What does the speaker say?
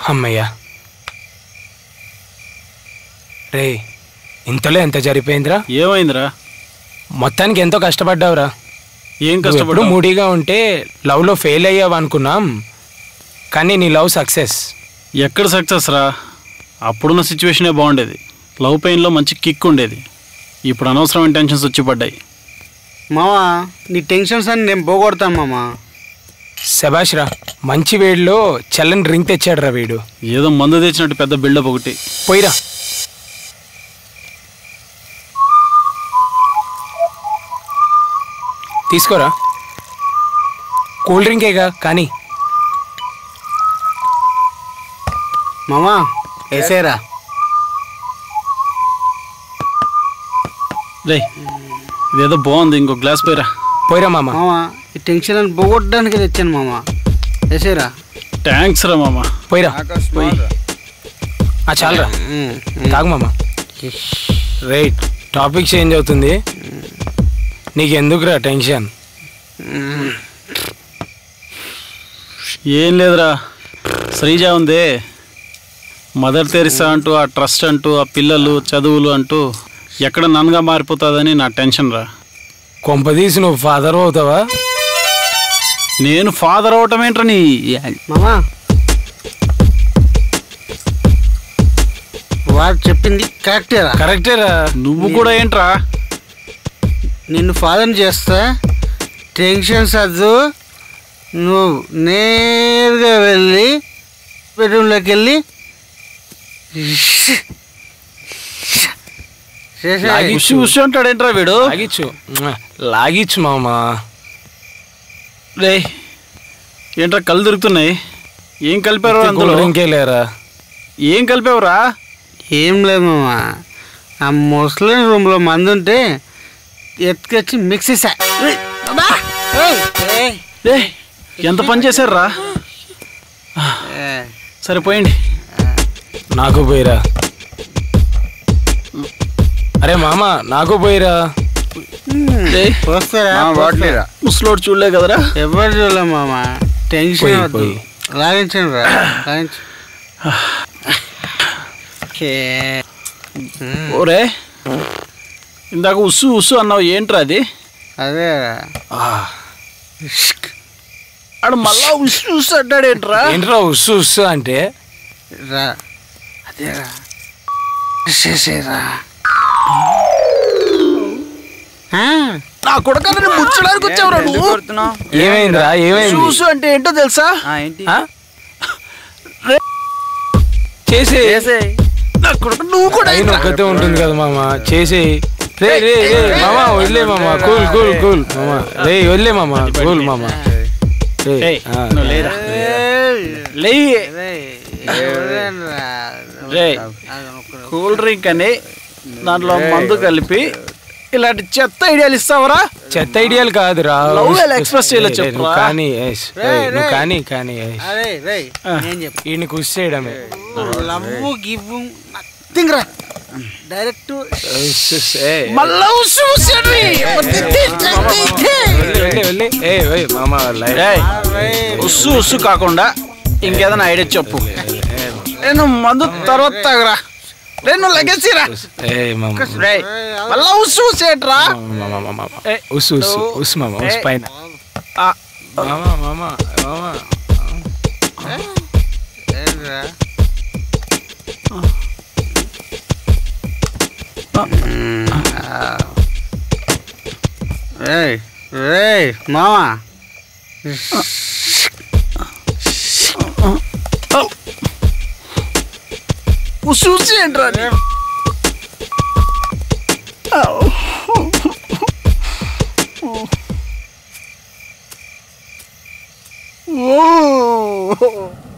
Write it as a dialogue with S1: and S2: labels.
S1: అమ్మయ్యా రే ఇంతలో ఎంత జరిపోయిందిరా?
S2: ఏమైందిరా?
S1: మొత్తానికి ఎంతో కష్టపడ్డావురా.
S2: ఏం కష్టపడు?
S1: మూడీగా ఉంటే లవ్లో ఫెయిల్ అయ్యావు అనుకున్నాం, కానీ నీ లవ్ సక్సెస్.
S2: ఎక్కడ సక్సెస్ రా? అప్పుడున్న సిచ్యువేషనే బాగుండేది. లవ్ పెయిన్లో మంచి కిక్ ఉండేది. ఇప్పుడు అనవసరమైన టెన్షన్స్ వచ్చి పడ్డాయి.
S3: మామా నీ టెన్షన్స్ అని నేను పోగొడతాను మామా.
S1: శభాష్రా, మంచి వేడిలో చల్లని డ్రింక్ తెచ్చాడు రా వీడు.
S2: ఏదో మందు తెచ్చినట్టు పెద్ద బిల్డప్ ఒకటి.
S1: పోయిరా. తీసుకోరా, కూల్ డ్రింకేగా కానీ.
S3: మామా వేసేరా.
S2: రే ఇదేదో బాగుంది, ఇంకో గ్లాస్ పోయిరా.
S1: పోయిరా మామ.
S3: మామా ఈ టెన్షన్ అని పోగొట్టడానికి తెచ్చాను మామా. వేసేరా.
S2: థ్యాంక్స్ రా మామ.
S1: పోయిరా. చాలరా, తాగు మామ. రైట్, టాపిక్ చేంజ్ అవుతుంది. నీకెందుకురా టెన్షన్?
S2: ఏం లేదురా, శ్రీజ ఉందే, మదర్ తెరిసా అంటూ, ఆ ట్రస్ట్ అంటూ, ఆ పిల్లలు చదువులు అంటూ ఎక్కడ నన్నుగా మారిపోతుందని నా టెన్షన్ రా.
S1: కొంపదీసి నువ్వు ఫాదర్ అవుతావా?
S2: నేను ఫాదర్ అవటం ఏంట్రా నీ
S3: మామా? వాడు చెప్పింది కరెక్టేరా.
S1: కరెక్టేరా.
S2: నువ్వు కూడా ఏంట్రా?
S3: నిన్ను ఫాదర్ని చేస్తా, టెన్షన్స్ వద్దు. నువ్వు నేరుగా వెళ్ళి బెడ్రూమ్లోకి వెళ్ళి
S2: ఉషి అంటాడేంట్రా వీడు?
S1: లాగిచ్చు లాగిచ్చు మామా.
S2: రే ఏంట్రా కళ్ళు దొరుకుతున్నాయి? ఏం కలిపారు అందులో?
S1: ఇంకేలేరా.
S2: ఏం కలిపావురా?
S3: ఏం లేదు మామా, ఆ ముస్లిం రూమ్లో మందు ఉంటే ఎత్తుకొచ్చి మిక్సీ.
S2: ఎంత పని చేశారా? సరిపోయింది.
S1: నాకు పోయిరా. అరే మామ, నాకు పోయిరా.
S2: ముసలోడు చూడలే కదరా?
S3: ఎవరు చూడలే మామ. టెన్షన్ లాగించండి రా, లాగించు.
S2: ఓరే ఇందాక ఉస్సు ఉస్సు అన్నావు, ఏంట్రా అది?
S3: అదే
S2: ఆడు మళ్ళా ఉస్సు ఉస్సు అంటాడేంట్రా?
S1: ఏంట్రా ఉస్సు ఉస్సు అంటే?
S3: రా అదేరా చేసేరా.
S2: నా కొడుకని ముచ్చడానికి వచ్చావురా నువ్వు?
S1: ఏమైందిరా? ఏమైంది?
S2: ఉస్సు అంటే ఏంటో తెలుసా?
S1: చేసే
S2: నా కొడుకు నువ్వు కూడా
S1: ఒక్కతే ఉంటుంది కదా మామ, చేసేయి. రే రే రే మామ, వదిలే మామ. కూల్ కూల్ కూల్ మామ. రే వదిలే మామ, కూల్ మామ.
S2: కూల్ డ్రింక్ అని దాంట్లో మందు కలిపి ఇలాంటి చెత్త ఐడియాలు ఇస్తావరా?
S1: చెత్త ఐడియాలు కాదురా,
S2: ఎక్స్ప్రెస్ చేయలేదు.
S1: కానీ కానీ కానీ ఈయన కృషి చేయడమే.
S3: డైరెక్ట్
S2: ఉస్సు ఉస్సు కాకుండా ఇంకేదైనా ఐడియా చెప్పు. నేను మందు తర్వాత తాగరా. నేను లగేసిరా. మళ్ళా ఉస్సు ఉసేట్రా.
S1: ఉస్సు ఉస్సు ఉస్సు మామ, ఉస్సు పైన. మామ మామ మామ.
S3: మామా
S2: ఉసూసి ఏంట్రా? ఓ